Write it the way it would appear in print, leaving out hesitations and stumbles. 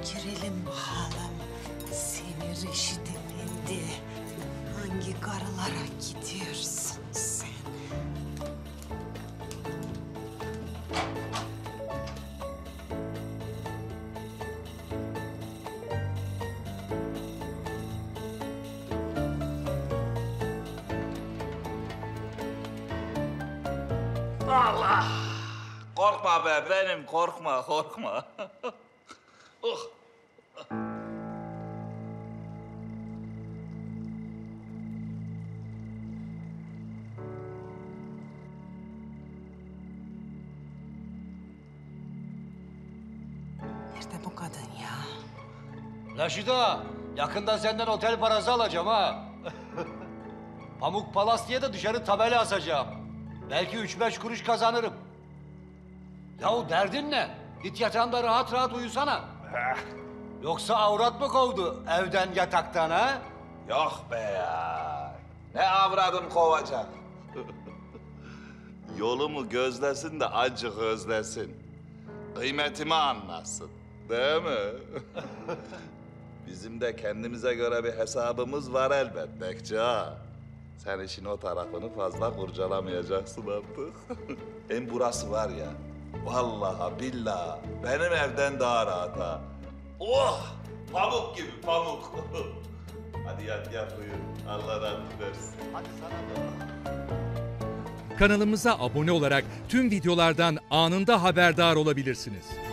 Girelim bakalım. Seni Reşit Efendi. Hangi karılara gidiyorsun sen? Allah! Korkma be benim, korkma. Oh. Nerede bu kadın ya? Raşida, yakında senden otel parası alacağım ha. Pamuk Palas diye de dışarı tabela asacağım. Belki 3-5 kuruş kazanırım. Yahu derdin ne? Git yatağında rahat rahat uyusana. Yoksa avrat mı kovdu evden yataktan ha? Yok be ya. Ne avradım kovacak. Yolumu gözlesin de acık özlesin. Kıymetimi anlasın. Değil mi? Bizim de kendimize göre bir hesabımız var elbet Bekçi ha. Sen işin o tarafını fazla kurcalamayacaksın artık. Hem burası var ya, vallahi billahi benim evden daha rahat ha. Oh! Pamuk gibi pamuk. Hadi yat uyu. Allah razı versin. Hadi sana da. Kanalımıza abone olarak tüm videolardan anında haberdar olabilirsiniz.